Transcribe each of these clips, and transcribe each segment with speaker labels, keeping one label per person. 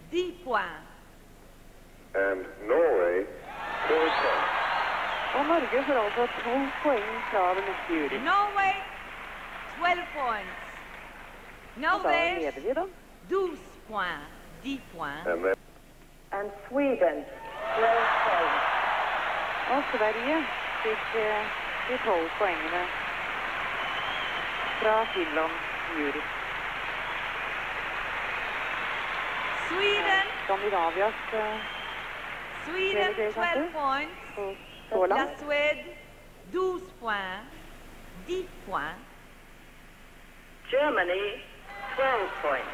Speaker 1: 10 points.
Speaker 2: And Norway, 12 points.
Speaker 3: Og Norge får altså 12 poeng fra den neste jury.
Speaker 1: Norway, 12 points. Norvège, 12 points. 10 points.
Speaker 4: And Sweden, 12 points.
Speaker 3: Og Sverige fikk de 12 poengene fra Finlands jury.
Speaker 1: Sweden,
Speaker 3: Skandinavias
Speaker 1: Sweden 12 points. La Suède 12 points. 10 points.
Speaker 4: Germany, 12 points.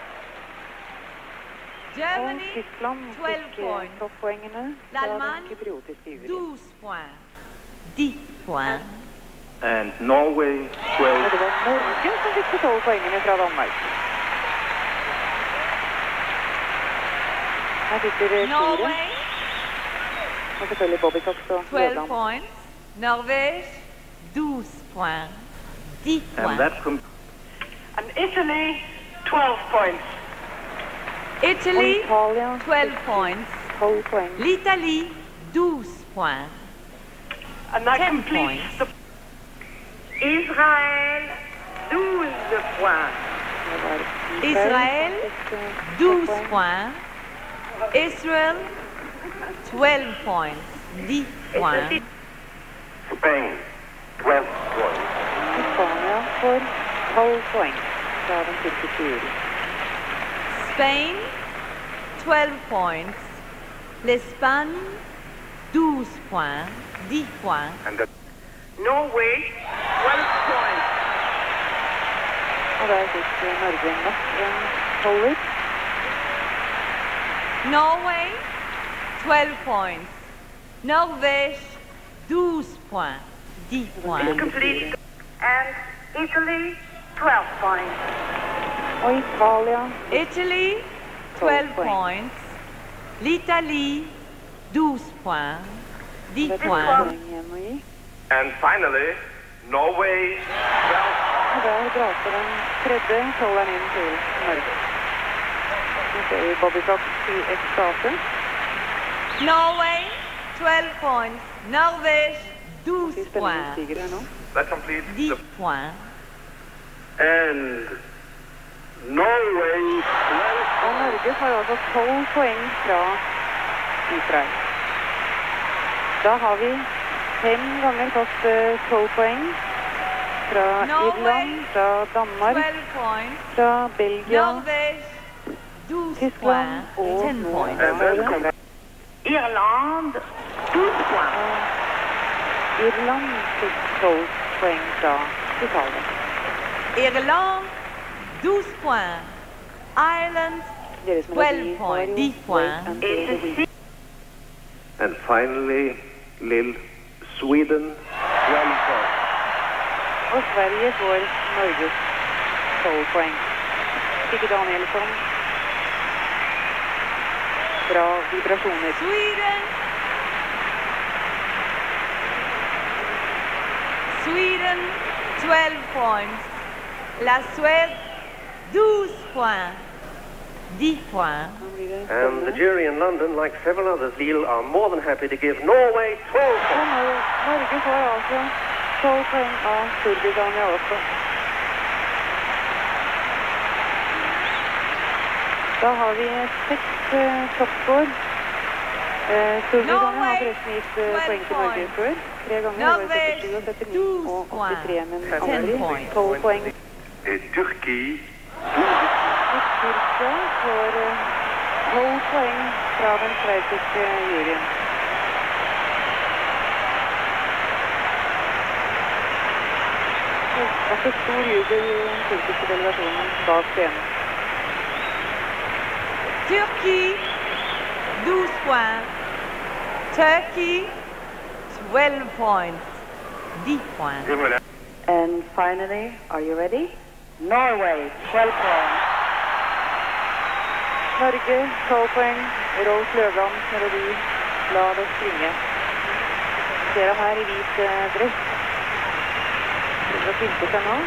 Speaker 1: Germany,
Speaker 3: Tyskland
Speaker 1: 12 points.
Speaker 3: Topppoengene fra den kypriotiske jury.
Speaker 1: 12 points. 10 points.
Speaker 5: And Norway, 12.
Speaker 3: Og det var Norge som fikk de 12 poengene fra Danmark. Her sitter Fire.
Speaker 1: Norway,
Speaker 3: Og selvfølgelig Bobbycox og
Speaker 1: 12
Speaker 3: Nederland.
Speaker 1: points. Norvège, 12 points. 10
Speaker 5: And
Speaker 1: points.
Speaker 5: that
Speaker 4: And Italy, 12 points.
Speaker 1: Italy,
Speaker 3: Og Italia
Speaker 1: 12 points.
Speaker 3: 12 poeng.
Speaker 1: L'Italie, 12 points.
Speaker 4: And that
Speaker 1: 10
Speaker 4: completes
Speaker 1: points.
Speaker 4: the... Israel, 12 points.
Speaker 3: Det var
Speaker 1: Israel,
Speaker 3: som fikk
Speaker 1: 12
Speaker 3: poeng.
Speaker 1: points. Israel, 12 points. 10 points.
Speaker 2: Spain, 12 points.
Speaker 3: Spania får 12 poeng fra den tyrkiske jury.
Speaker 1: Spain, 12 points. L'Espagne, 12 points. 10 points.
Speaker 2: And the
Speaker 4: Norway, 12 points.
Speaker 3: Og der fikk Norge nok en holder.
Speaker 1: Norway, 12 points. Norvège, 12 points. 10 points.
Speaker 4: Complete. And Italy, 12 points.
Speaker 3: Og Italia
Speaker 1: Italy, 12 points. L'Italie, 12 points. 10
Speaker 3: det er
Speaker 1: points.
Speaker 3: poeng igjen å gi.
Speaker 2: And finally, Norway, 12
Speaker 3: Og der braser den tredje holderen inn til Norge. Nå ser vi Bobbycox i ekstase.
Speaker 1: Norway, 12 points. Norvège,
Speaker 3: De
Speaker 1: 12
Speaker 3: spennende
Speaker 1: points.
Speaker 3: stiger her nå.
Speaker 2: That completes
Speaker 1: 10
Speaker 2: the...
Speaker 1: points.
Speaker 2: And Norway, 12
Speaker 3: Og Norge får altså 12 poeng fra Israel. Da har vi 5 ganger fått 12 poeng fra Irland, fra Danmark,
Speaker 1: 12 points.
Speaker 3: fra Belgia,
Speaker 1: Norvège, 12
Speaker 3: Tyskland
Speaker 1: points.
Speaker 3: og
Speaker 1: 10 points.
Speaker 2: And then comes
Speaker 4: Irland, 12 points.
Speaker 3: Irland fikk 12 poeng fra Italia.
Speaker 1: Irland, 12 points. Ireland,
Speaker 3: Deres
Speaker 1: 12
Speaker 3: melodi var
Speaker 1: points.
Speaker 3: jo
Speaker 1: 10 points.
Speaker 3: Wait Until the Week.
Speaker 5: And finally, Lill, Sweden, 12 points.
Speaker 3: Og Sverige får Norges 12 poeng. Sigge Danielsson. Bra vibrasjoner.
Speaker 1: Sweden. Sweden, 12 points. La Suède, 12 points. 10 points.
Speaker 3: Nå blir det
Speaker 2: And the
Speaker 3: spennende.
Speaker 2: jury in London, like several others, Lill, are more than happy to give Norway 12
Speaker 3: Og
Speaker 2: points.
Speaker 3: Norge får altså 12 poeng av Storbritannia også. Da har vi 6 toppscore. Storbritannia har forresten gitt poeng til Norge før. 3 ganger, det var 77, 79 og 83, men aldri 12 poeng.
Speaker 2: Turkey,
Speaker 3: Tyrkia får 12 poeng fra den sveitsiske juryen. Det var så stor jubel i den tyrkiske delegasjonen bak scenen.
Speaker 1: Turkey, 12 points. Turkey, 12 points. 10 points.
Speaker 4: And finally, are you ready? Norway, 12 points.
Speaker 3: Norge, 12 poeng. Rolf Løvlands melodi, La det springe. Ser ham her i hvit dress. Det å pynte seg nå.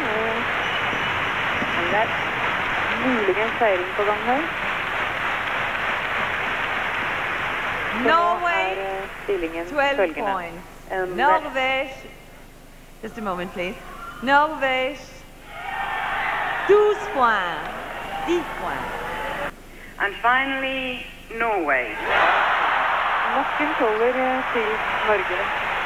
Speaker 3: Det er muligens feiring på gang her.
Speaker 1: Norway,
Speaker 3: stillingen
Speaker 1: 12
Speaker 3: følgende.
Speaker 1: points. Norvège, just a moment please. Norvège, 12 points. 10 points.
Speaker 4: And finally, Norway.
Speaker 3: Nok en toller til Norge.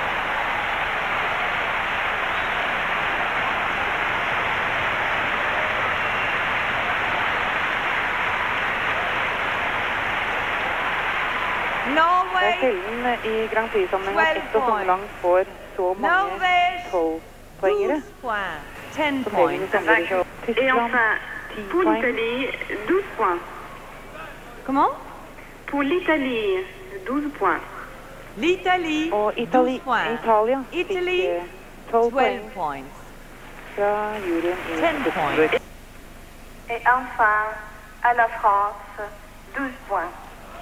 Speaker 3: Det er sjelden i Grand Prix-sammenheng at ett og samme land får så mange 12-poengere.
Speaker 1: 10 points.
Speaker 4: Et enfin, pour l'Italie, 12 points.
Speaker 1: Comment?
Speaker 4: Pour l'Italie, 12 points.
Speaker 1: L'Italie,
Speaker 3: Og
Speaker 1: 12 points.
Speaker 3: Italia
Speaker 1: Italy,
Speaker 3: fikk 12 poeng
Speaker 1: 12 points.
Speaker 3: fra juryen i
Speaker 1: 10
Speaker 3: Gothenburg.
Speaker 1: points.
Speaker 6: Et enfin, à la France, 12 points.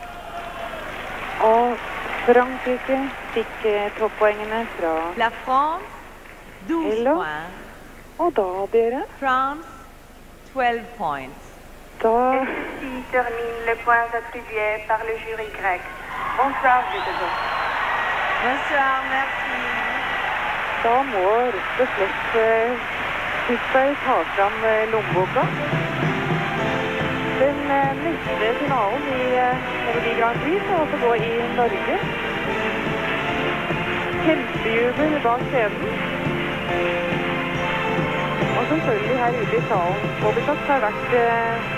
Speaker 3: Og Frankrike fikk toppoengene fra
Speaker 1: La France, 12
Speaker 3: Hello.
Speaker 1: points.
Speaker 3: Og da, dere,
Speaker 1: France, 12 points.
Speaker 3: da
Speaker 6: Et ceci termine les points attribués par le jury grec. Bonsoir, Gothenburg.
Speaker 1: Bonsoir, merci.
Speaker 3: Da må rett og slett Curt-Eric ta fram lommeboka. Den neste finalen i Melodi Grand Prix skal altså gå i Norge. Kjempejubel bak scenen. Og selvfølgelig her ute i salen. Oversatt har vært